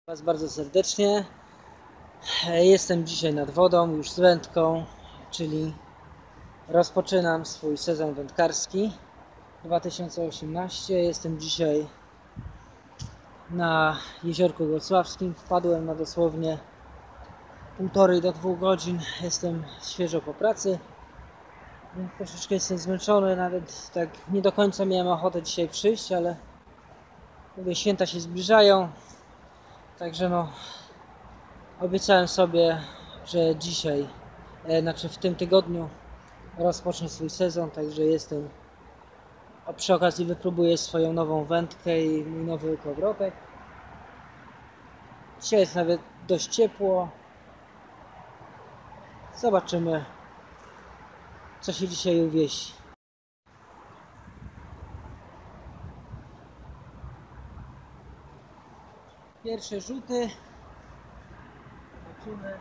Was bardzo serdecznie. Jestem dzisiaj nad wodą, już z wędką, czyli rozpoczynam swój sezon wędkarski 2018. Jestem dzisiaj na Jeziorku Włocławskim. Wpadłem na dosłownie 1,5 do 2 godzin. Jestem świeżo po pracy. Troszeczkę jestem zmęczony, nawet tak nie do końca miałem ochotę dzisiaj przyjść, ale mówię, święta się zbliżają. Także obiecałem sobie, że dzisiaj, w tym tygodniu rozpocznę swój sezon, także jestem. A przy okazji wypróbuję swoją nową wędkę i mój nowy kołowrotek. Dzisiaj jest nawet dość ciepło. Zobaczymy, co się dzisiaj uwieści. Pierwsze rzuty. Zobaczymy.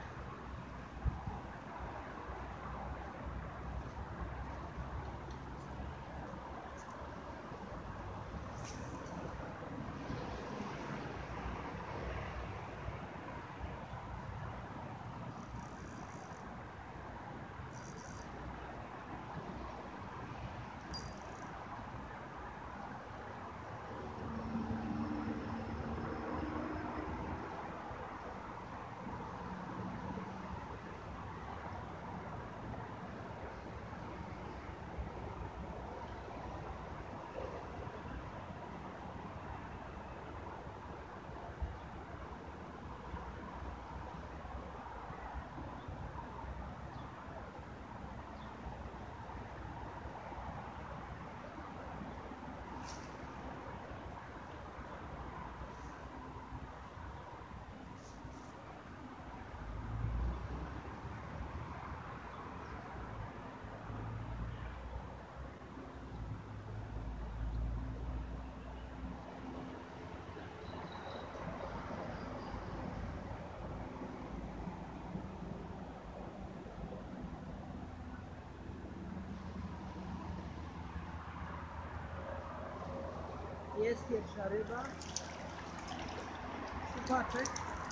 Jest pierwsza ryba, szczupaczek,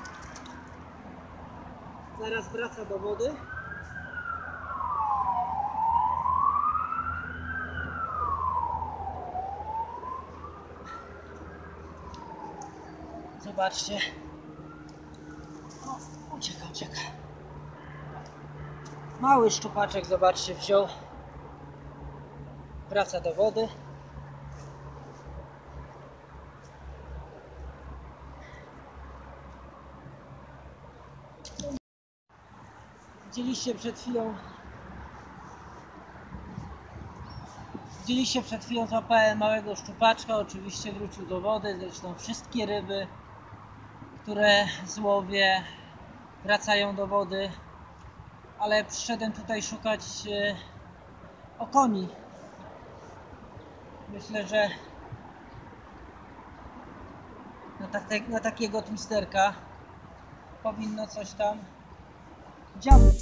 zaraz wraca do wody. Zobaczcie, ucieka. Mały szczupaczek, zobaczcie, wziął, wraca do wody. Widzieliście przed chwilą złapałem małego szczupaczka, oczywiście wrócił do wody, zresztą wszystkie ryby, które złowię, wracają do wody, ale przyszedłem tutaj szukać okoni. Myślę, że na takiego twisterka powinno coś tam działać.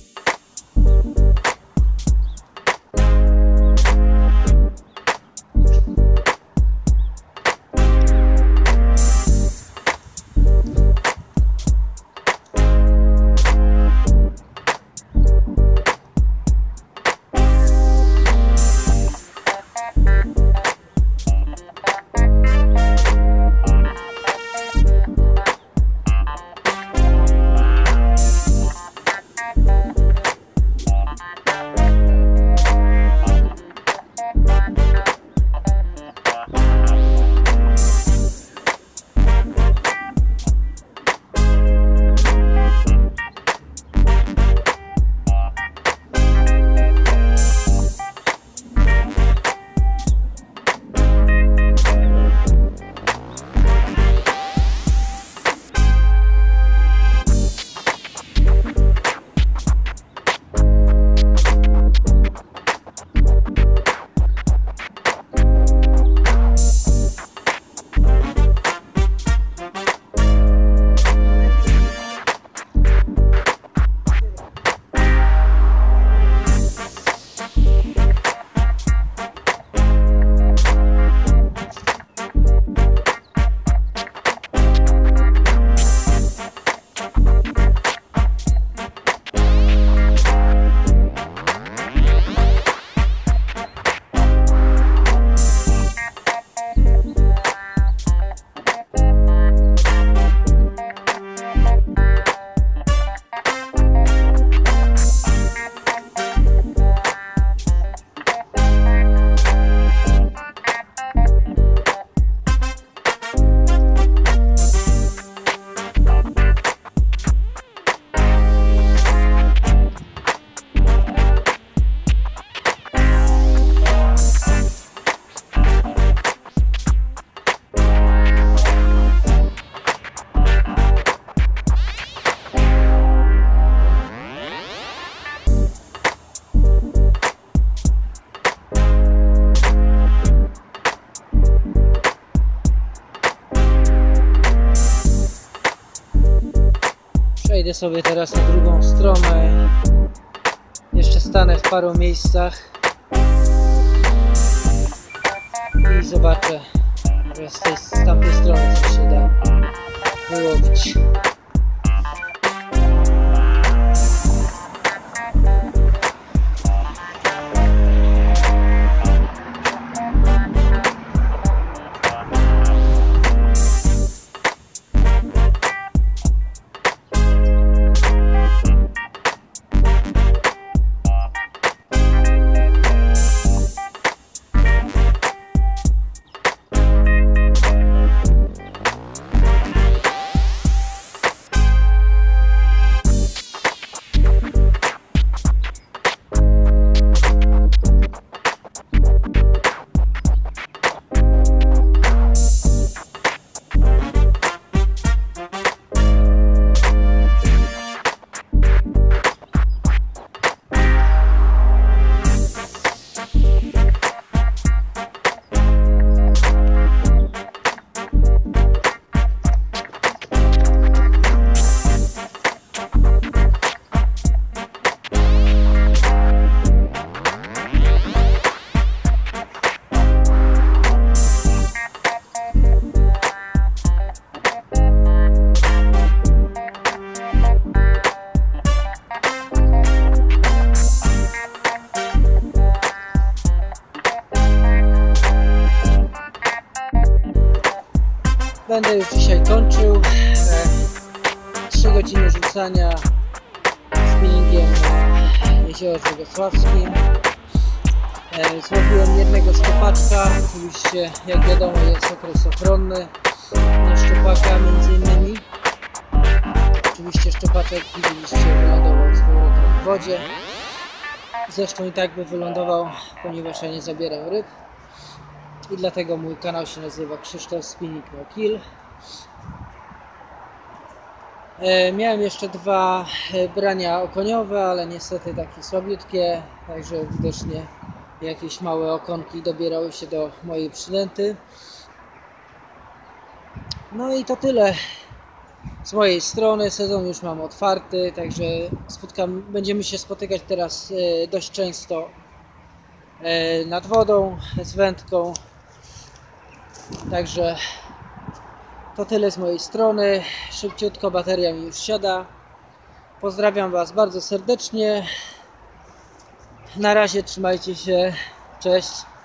Przejdę sobie teraz na drugą stronę. Jeszcze stanę w paru miejscach i zobaczę z tamtej strony, co się da wyłowić. Będę już dzisiaj kończył. 3 godziny rzucania spinningiem na jeziorze wrocławskim. Złowiłem jednego szczupaczka. Oczywiście, jak wiadomo, jest okres ochronny na szczupaka między innymi. Oczywiście szczupaczek, widzieliście, wylądował z powrotem w wodzie. Zresztą i tak by wylądował, ponieważ ja nie zabieram ryb. I dlatego mój kanał się nazywa Krzysztof Spinning No Kill. Miałem jeszcze 2 brania okoniowe, ale niestety takie słabiutkie, także widocznie jakieś małe okonki dobierały się do mojej przynęty. No i to tyle z mojej strony. Sezon już mam otwarty, także będziemy się spotykać teraz dość często nad wodą z wędką. Także to tyle z mojej strony. Szybciutko, bateria mi już siada. Pozdrawiam Was bardzo serdecznie. Na razie, trzymajcie się. Cześć.